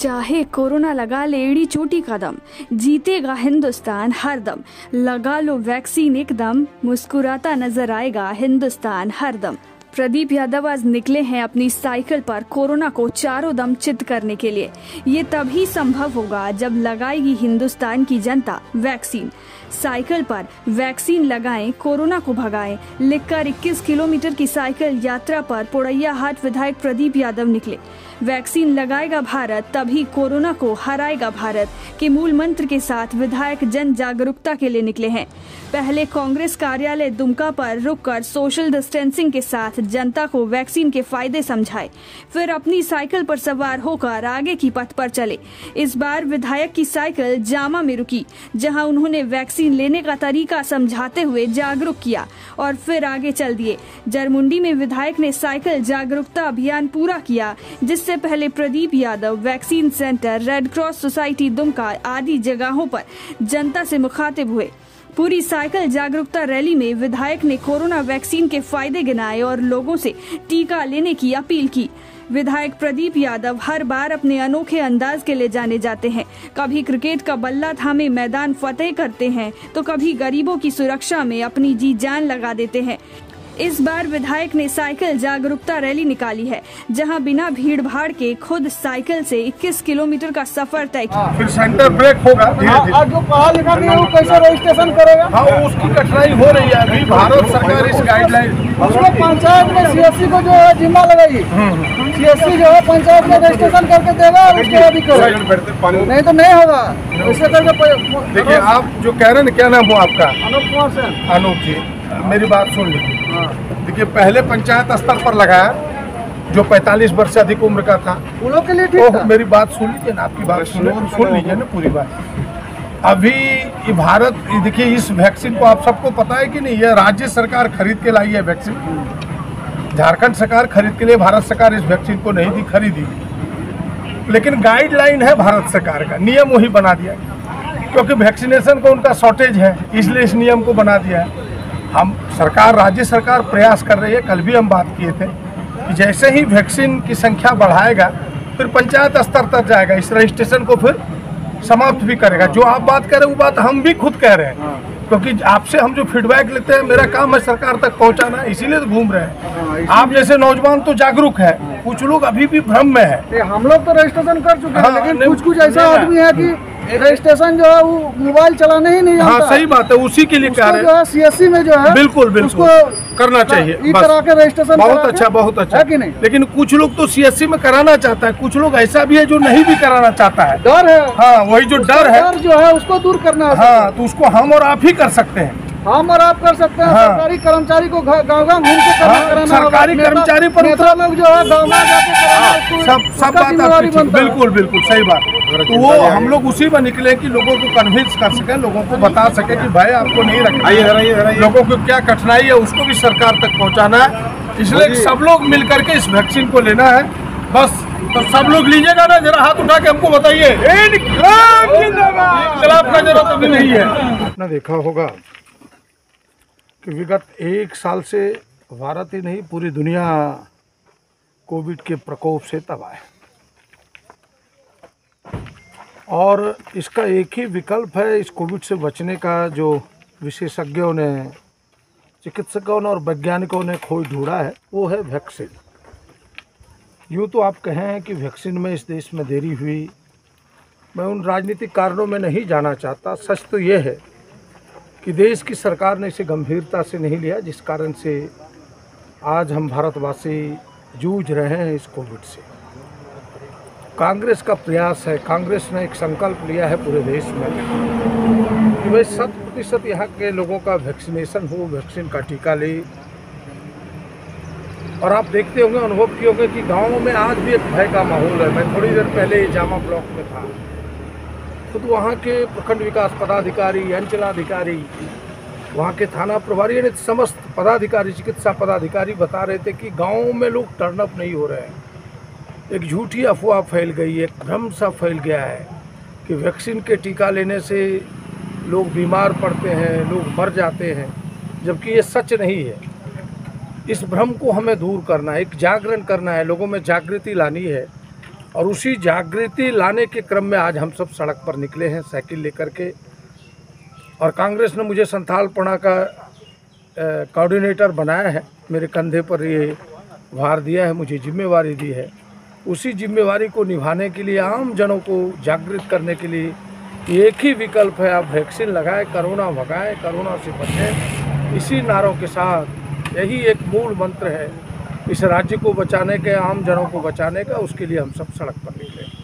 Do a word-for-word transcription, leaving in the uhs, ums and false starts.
चाहे कोरोना लगा ले एड़ी चोटी कदम, जीतेगा हिंदुस्तान हर दम। लगा लो वैक्सीन एकदम, मुस्कुराता नजर आएगा हिंदुस्तान हर दम। प्रदीप यादव आज निकले हैं अपनी साइकिल पर कोरोना को चारों दम चित करने के लिए। ये तभी संभव होगा जब लगाएगी हिंदुस्तान की जनता वैक्सीन। साइकिल पर वैक्सीन लगाएं, कोरोना को भगाएं, लिखकर इक्कीस किलोमीटर की साइकिल यात्रा पर पोड़ैया हाट विधायक प्रदीप यादव निकले। वैक्सीन लगाएगा भारत तभी कोरोना को हराएगा भारत के मूल मंत्र के साथ विधायक जन जागरूकता के लिए निकले हैं। पहले कांग्रेस कार्यालय दुमका पर रुककर सोशल डिस्टेंसिंग के साथ जनता को वैक्सीन के फायदे समझाए, फिर अपनी साइकिल पर सवार होकर आगे की पथ पर चले। इस बार विधायक की साइकिल जामा में रुकी, जहां उन्होंने वैक्सीन लेने का तरीका समझाते हुए जागरूक किया और फिर आगे चल दिए। जरमुंडी में विधायक ने साइकिल जागरूकता अभियान पूरा किया, जिससे पहले Pradeep Yadav vaccine centre, red cross society Dumka आदि जगहों पर जनता से मुखातिब हुए। पूरी साइकिल जागरूकता रैली में विधायक ने कोरोना वैक्सीन के फायदे गिनाए और लोगों से टीका लेने की अपील की। विधायक प्रदीप यादव हर बार अपने अनोखे अंदाज के लिए जाने जाते हैं। कभी क्रिकेट का बल्ला थामे मैदान फतेह करते हैं, तो कभी गरीबों की सुरक्षा में अपनी जी जान लगा देते हैं। इस बार विधायक ने साइकिल जागरूकता रैली निकाली है, जहां बिना भीड़ भाड़ के खुद साइकिल से इक्कीस किलोमीटर का सफर तय किया। फिर सेंटर ब्रेक होगा। आज जो पढ़ा लिखा नहीं है वो कैसे रजिस्ट्रेशन करेगा? हाँ, उसकी कठिनाई हो रही है अभी। भारत सरकार इस गाइडलाइन उसको पंचायत में सीएससी को जो है जिम्मा लगाई, सीएससी जो है पंचायत में रजिस्ट्रेशन करके देगा और उसके बाद ही करेगा, नहीं तो नहीं होगा। ऐसे करके देखिए, आप जो कह रहे हैं, क्या नाम हो आपका? अनूप कुमार सेन। अनूप जी, मेरी बात सुन लीजिए। देखिए, पहले पंचायत स्तर पर लगाया जो पैंतालीस वर्ष से अधिक उम्र का था, उन लोग के लिए ठीक था। मेरी बात सुन लीजिए ना, आपकी बात सुन सुन लीजिए ना पूरी बात। अभी ये भारत, देखिए इस वैक्सीन को आप सबको पता है कि नहीं, ये राज्य सरकार खरीद के लाई है वैक्सीन। झारखंड सरकार खरीद के लिए, भारत सरकार इस वैक्सीन को नहीं दी खरीदी, लेकिन गाइडलाइन है भारत सरकार का, नियम वही बना दिया, क्योंकि वैक्सीनेशन को उनका शॉर्टेज है, इसलिए इस नियम को बना दिया है। हम सरकार, राज्य सरकार प्रयास कर रही है। कल भी हम बात किए थे कि जैसे ही वैक्सीन की संख्या बढ़ाएगा फिर पंचायत स्तर तक जाएगा, इस रजिस्ट्रेशन को फिर समाप्त भी करेगा। जो आप बात कर रहे हैं वो बात हम भी खुद कह रहे हैं, क्योंकि आपसे हम जो फीडबैक लेते हैं, मेरा काम है सरकार तक पहुंचाना, इसीलिए तो घूम रहे हैं। आप जैसे नौजवान तो जागरूक है, कुछ लोग अभी भी भ्रम में है। हम लोग तो रजिस्ट्रेशन कर चुके हैं, हाँ, लेकिन कुछ कुछ ऐसा आदमी है कि रजिस्ट्रेशन जो है वो मोबाइल चलाना ही नहीं हाँ, आता। सही बात है, उसी के लिए कह रहे हैं सीएससी में जो है बिल्कुल बिल्कुल उसको करना चाहिए। इस तरह के रजिस्ट्रेशन बहुत अच्छा, बहुत अच्छा है कि नहीं? लेकिन कुछ लोग तो सीएससी में कराना चाहता है, कुछ लोग ऐसा भी है जो नहीं भी कराना चाहता है। डर है। हाँ, वही जो डर है, डर जो है उसको दूर करना है। हाँ, तो उसको हम और आप ही कर सकते हैं। हम और आप कर सकते हैं। हाँ। सरकारी कर्मचारी को गाँव गाँव घूम के करना हाँ, कराना सरकारी होगा। कर्मचारी पर नेता लोग जो है गाँव में जाके कराना, उसको- सब सब उसका बात जिम्मेदारी आपकी ठीक, बनता है। बिल्कुल बिल्कुल सही बात। तो वो हम लोग उसी में निकले कि लोगों को कन्विंस कर सके, लोगों को बता सके कि भाई आपको नहीं रखना, लोगों को क्या कठिनाई है उसको भी सरकार तक पहुंचाना है। इसलिए सब लोग मिल करके इस वैक्सीन को लेना है बस। तो सब लोग लीजिएगा ना, जरा हाथ उठा के हमको बताइए। इनकलाब का जरूरत अभी नहीं है। आपने देखा होगा कि विगत एक साल से भारत ही नहीं पूरी दुनिया कोविड के प्रकोप से तबाह है, और इसका एक ही विकल्प है इस कोविड से बचने का, जो विशेषज्ञों ने, चिकित्सकों ने और वैज्ञानिकों ने खोज ढूंढा है, वो है वैक्सीन। यूँ तो आप कहें कि वैक्सीन में इस देश में देरी हुई, मैं उन राजनीतिक कारणों में नहीं जाना चाहता। सच तो ये है कि देश की सरकार ने इसे गंभीरता से नहीं लिया, जिस कारण से आज हम भारतवासी जूझ रहे हैं इस कोविड से। कांग्रेस का प्रयास है, कांग्रेस ने एक संकल्प लिया है पूरे देश में कि भाई शत प्रतिशत यहाँ के लोगों का वैक्सीनेशन हो, वैक्सीन का टीका ले। और आप देखते होंगे, अनुभव किए होंगे कि गाँव में आज भी एक भय का माहौल है। मैं थोड़ी देर पहले जामा ब्लॉक में था, खुद तो वहाँ के प्रखंड विकास पदाधिकारी, अंचलाधिकारी, वहाँ के थाना प्रभारी, यानी समस्त पदाधिकारी, चिकित्सा पदाधिकारी बता रहे थे कि गाँव में लोग टर्न अप नहीं हो रहे हैं। एक झूठी अफवाह फैल गई, एक भ्रम सा फैल गया है कि वैक्सीन के टीका लेने से लोग बीमार पड़ते हैं, लोग मर जाते हैं, जबकि ये सच नहीं है। इस भ्रम को हमें दूर करना है, एक जागरण करना है, लोगों में जागृति लानी है और उसी जागृति लाने के क्रम में आज हम सब सड़क पर निकले हैं साइकिल लेकर के। और कांग्रेस ने मुझे संथालपना का कोऑर्डिनेटर बनाया है, मेरे कंधे पर ये भार दिया है, मुझे जिम्मेवारी दी है। उसी जिम्मेवारी को निभाने के लिए, आम जनों को जागृत करने के लिए एक ही विकल्प है, आप वैक्सीन लगाएं, कोरोना भगाएं, कोरोना से बचें। इसी नारों के साथ यही एक मूल मंत्र है इस राज्य को बचाने के, आम जनों को बचाने का। उसके लिए हम सब सड़क पर निकले।